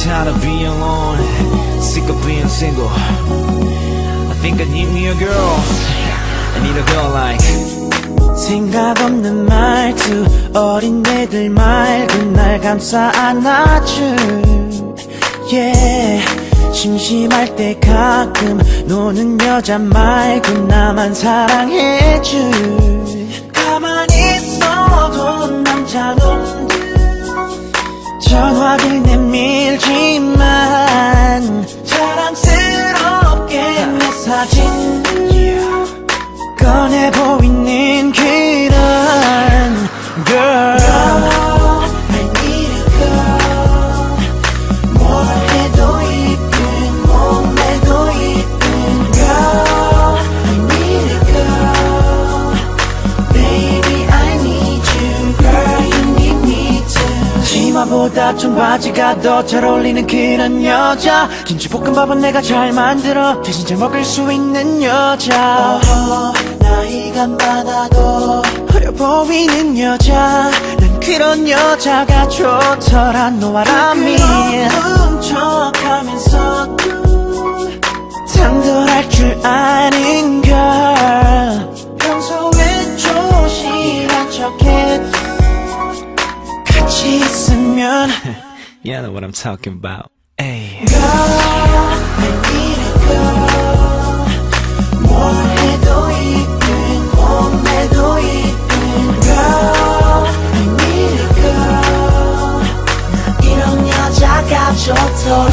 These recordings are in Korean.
tired of being alone, sick of being single. I think I need me a girl. I need a girl like 생각 없는 말투 어린애들 말고 날 감싸 안아줄 yeah. 심심할 때 가끔 노는 여자 말고 나만 사랑해줄 가만히 있어도 남자놈들 전화를 내밀지만 자랑스럽게 내 사진 꺼내 보이는 그런 girl I need a girl 뭘 해도 이쁜 몸매도 이쁜 girl I need a girl baby I need you girl you need me too 치마보다 청바지가 더 잘 어울리는 그런 여자 김치볶음밥은 내가 잘 만들어 대신 잘 먹을 수 있는 여자 나이가 많아도 어려 보이는 여자 난 그런 여자가 좋더라 너와 라미 부끄러운 척하면서도 당돌할 줄 아는 걸 평소에 조심한 척해 같이 있으면 You know what I'm talking about. Ay. Girl, I need a girl 뭘 해도 이쁜 몸매도 이쁜 Girl, I need a girl 이런 여자가 좋더라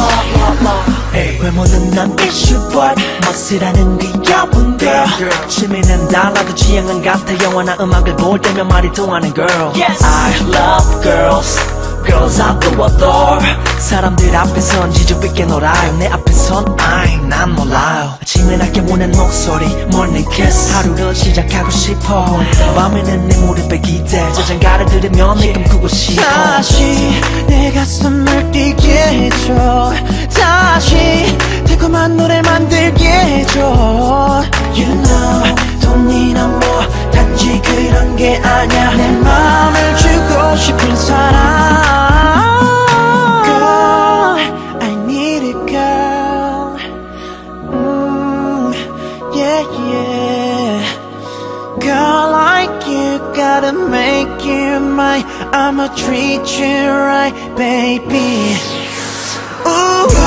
외모는 난 issue but 멋이라는 귀여운 girl 취미는 달라도 취향은 같아 영화나 음악을 볼 때면 말이 통하는 girl yes. I love girls Girls I do adore 사람들 앞에선 지저귀게 놀아요 내 앞에선 아잉 난 몰라요 아침에 낮게 보낸 목소리 morning kiss 하루를 시작하고 싶어 밤에는 내 무릎에 기대 자장가를 들으면 내 꿈꾸고 싶어 다시 내 가슴을 뛰게 해줘 다시 달콤한 노래 만들게 해줘 You know 돈이나 뭐 단지 그런 게 아냐 내 마음을 주고 싶은 사람 Girl, I need a girl yeah, yeah Girl like you, gotta make you mine I'ma treat you right, baby Ooh.